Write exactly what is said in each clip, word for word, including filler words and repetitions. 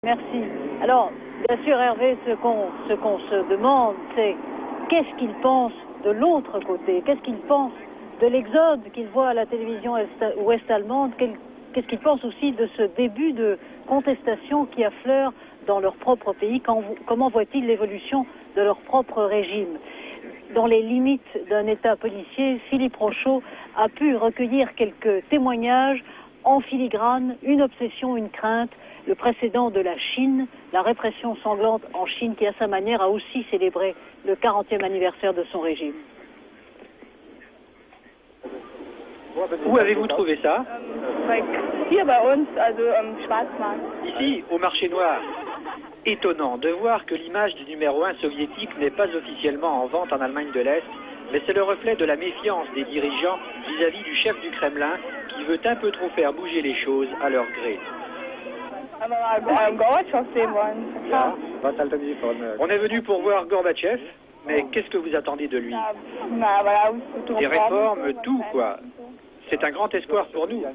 Merci. Alors, bien sûr, Hervé, ce qu'on ce qu'on se demande, c'est qu'est-ce qu'il pense de l'autre côté? Qu'est-ce qu'il pense de l'exode qu'il voit à la télévision ouest-allemande? Qu'est-ce qu'il pense aussi de ce début de contestation qui affleure dans leur propre pays? Quand, comment voit-il l'évolution de leur propre régime? Dans les limites d'un État policier, Philippe Rochaud a pu recueillir quelques témoignages en filigrane, une obsession, une crainte, le précédent de la Chine, la répression sanglante en Chine qui à sa manière a aussi célébré le quarantième anniversaire de son régime. Où avez-vous trouvé ça? Hier bei uns, also am Schwarzmarkt. Ici, au marché noir. Étonnant de voir que l'image du numéro un soviétique n'est pas officiellement en vente en Allemagne de l'Est, mais c'est le reflet de la méfiance des dirigeants vis-à-vis du chef du Kremlin qui veut un peu trop faire bouger les choses à leur gré. On est venu pour voir Gorbatchev, mais qu'est-ce que vous attendez de lui? Des réformes, tout quoi. C'est un grand espoir pour nous.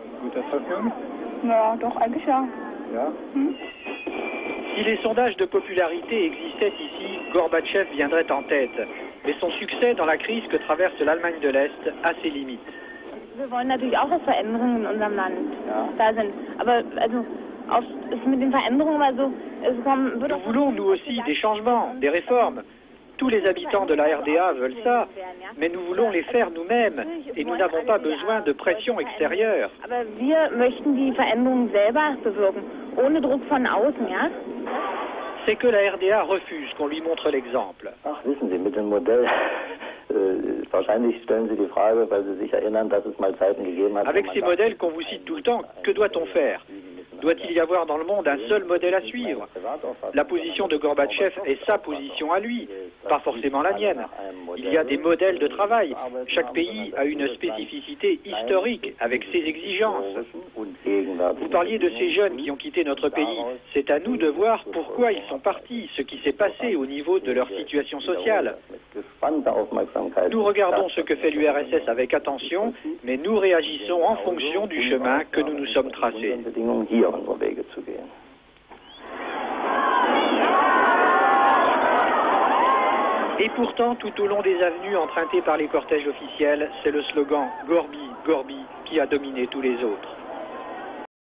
Si les sondages de popularité existaient ici, Gorbatchev viendrait en tête. Mais son succès dans la crise que traverse l'Allemagne de l'Est a ses limites. Wir wollen natürlich auch, dass Veränderungen in unserem Land da sind. Aber also, auf, mit den Veränderungen, also, es kommen, Nous voulons, nous aussi, des changements, des réformes. Tous les habitants de la R D A veulent ça, mais nous voulons les faire nous-mêmes et nous n'avons pas besoin de pression extérieure. Aber wir möchten die Veränderungen selber bewirken, ohne Druck von außen, ja? C'est que la R D A refuse qu'on lui montre l'exemple. Ach, wissen Sie, mit dem Modell, äh, wahrscheinlich stellen Sie die Frage, weil Sie sich erinnern, dass es mal Zeiten gegeben hat. Avec ces modèles qu'on vous cite tout le temps, que doit-on faire? Doit-il y avoir dans le monde un seul modèle à suivre? La position de Gorbatchev est sa position à lui, pas forcément la mienne. Il y a des modèles de travail. Chaque pays a une spécificité historique avec ses exigences. Vous parliez de ces jeunes qui ont quitté notre pays. C'est à nous de voir pourquoi ils sont partis, ce qui s'est passé au niveau de leur situation sociale. Nous regardons ce que fait l'U R S S avec attention, mais nous réagissons en fonction du chemin que nous nous sommes tracés. Et pourtant, tout au long des avenues empruntées par les cortèges officiels, c'est le slogan « Gorbi, Gorbi » qui a dominé tous les autres.